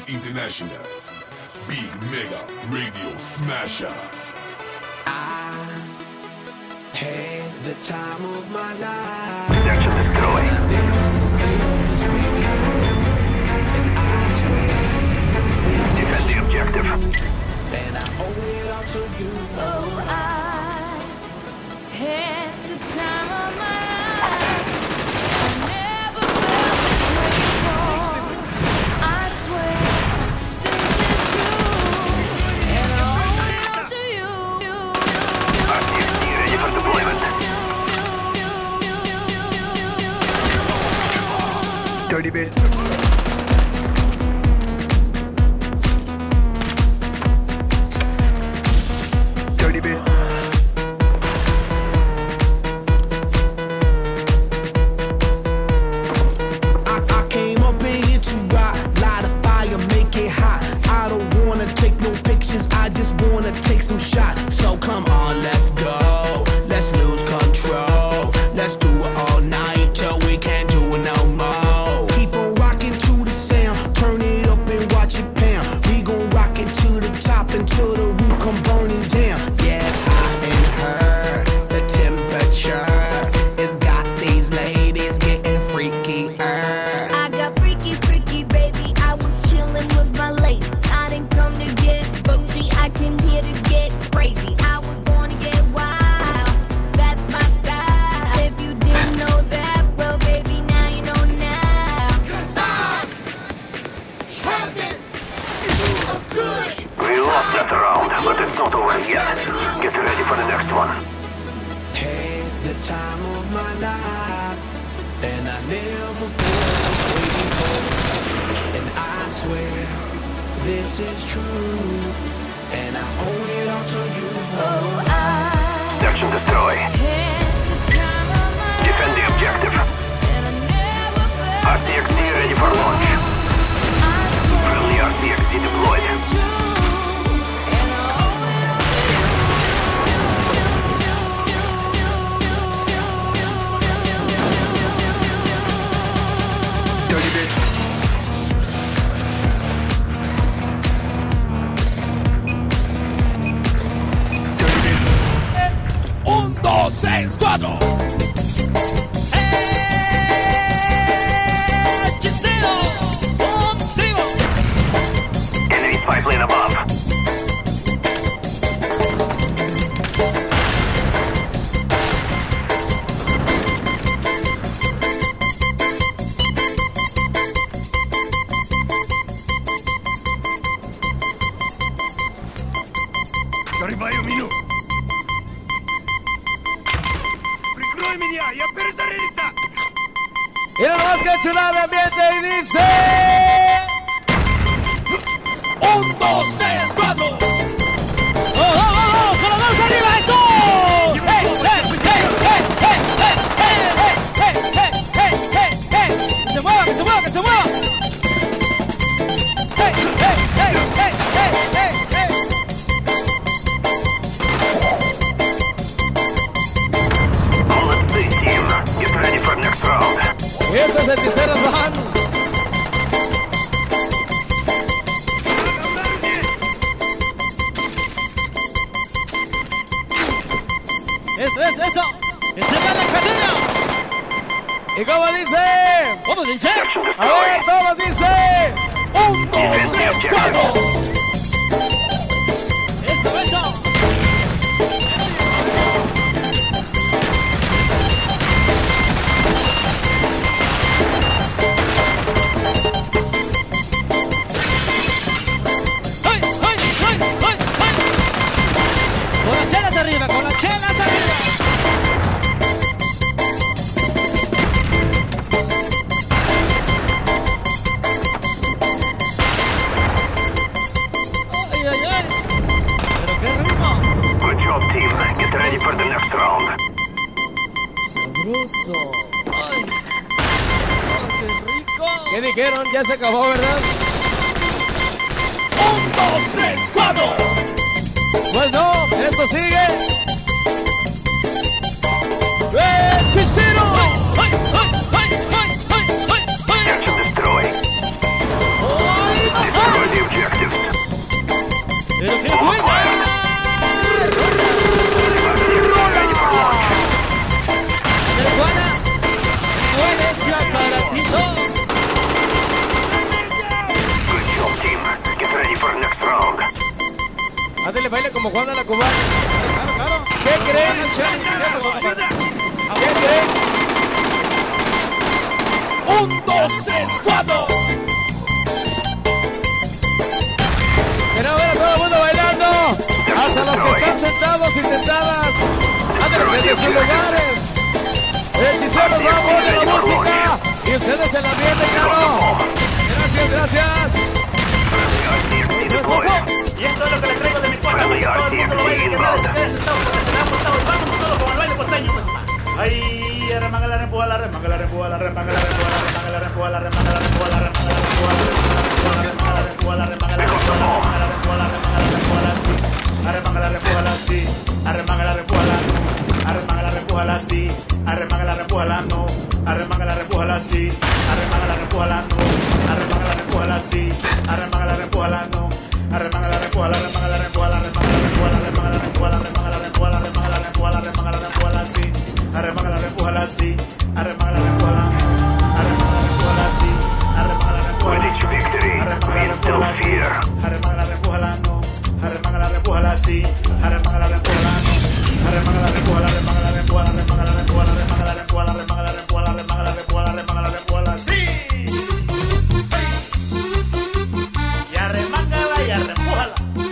is international. Big Mega Radio Smasher. I had the time of my life. Search and destroy. And I never felt this way before. And I swear this Defend is the objective. and I owe it all to you. Oh, I had the time of my life. I never felt this way before. I swear this is true, and I owe it all to you. RTXD ready for deployment. 30 bit. I came up in here to rock, light a fire, make it hot. I don't wanna take no pictures, I just wanna take some shots. So come on, let's go, let's lose control. Let's do it all night till we can't do it no more. Keep on rocking to the sound, turn it up and watch it pound. We gon' rock it to the top until the roof come burning down. Yeah, it's hot in her, the temperature has got these ladies getting freaky. I got freaky, freaky, baby. I was chillin' with my ladies. I didn't come to get bougie, I came here to get crazy. I was born to get wild, that's my style. If you didn't know that, well, baby, now you know now. 'Cause I'm having a good We lost that round, but it's not over yet. Get ready for the next one. Had the time of my life, and I never felt this way before. And I swear this is true, and I owe it all to you. Oh, I Search and destroy. had the time of my life, Defend the objective. and I never felt this RTXD way ready for launch. I swear Friendly RTXD deployed. this is true, and I owe it all to you. 30 bit. Un, dos, tres, cuatro. Hechicero, contigo. Enemy spy plane above. Зарываю мину. Прикрой меня, я перезарядиться. Y nada más que chulada de ambiente y dice... Un, dos, tres, cuatro. ¡Oh, oh, oh, oh! ¡Con las manos arriba, eso! ¡Hey, hey, hey, hey, hey, hey, hey, hey, hey, hey, hey! ¡Que se mueva, que se mueva, que se mueva! ¡Hey, hey, hey, hey, hey, hey, hey! All at this team. Get ready for next round. Y estos hechiceros van. Eso. Que se va la cadena. ¿Y cómo dice? ¿Cómo dice? A ver, todos dice. Un, dos, tres, cuatro. Eso. ¡Ay! Con las chelas arriba, con las chelas arriba. Ay. Pero qué ritmo. Good job, team. Get ready for the next round. Sabroso. Ay, qué rico. ¿Qué dijeron? Ya se acabó, ¿verdad? Un, dos, tres, cuatro. Pues no, esto sigue. ¡Hechicero! Search and destroy. ¡Ay! Ándale, baile como Juan de la Cubana. Claro, claro. ¿Qué creen, Chani? ¿Qué creen? 1, 2, 3, 4. Queremos ver a todo el mundo bailando. Hasta los que están sentados y sentadas. Ándale, desde sus lugares. Hechiceros, vamos de la música. Y ustedes en la ambiente, claro. Gracias, gracias. Y esto es lo que les traigo de mi cuarta, para que todo el mundo lo baile, que nadie se quede sentado porque se le ha montado. Y vamos todos con el baile porteño, pues. Ahí, remanga la rempuja, la remanga la rempuja, la remanga la rempuja, la remanga la rempuja, la remanga la rempuja, la remanga la rempuja, la remanga la rempuja, la remanga la rempuja, la remanga la rempuja, la remanga la rempuja, la sí. Arremanga la rempuja, la sí. Arremanga la rempuja, la no. Arremanga la rempuja, la sí. Arremanga la rempuja, la no. Arremanga la rempuja, la sí. Arremanga la rempuja, la no. Arremanga la rempuja, la sí. Arremanga la rempuja, la no. Arremanga la rempuja, la remanga la rempuja, la remanga la rempuja, la remanga la rempuja, la remanga la rempuja, la remanga la rempuja, la remanga la rempuja, la sí. Arremanga la rempuja, la sí. Arremanga la rempuja, la no. Arremanga la rempuja, la sí. Arremanga la rempuja, la no. Arremanga la rempuja, la sí. Arremanga la rempuja, la no. Arremanga la rempuja, la sí. Arremanga la rempuja, la no. Arremanga la rempuja, la remanga la rempuja, la remanga la rempuja, la remanga la rempuja, la remanga la rempuja, la remanga la rempuja, la remanga la rempuja, la sí. Y arremángala y arrempújala.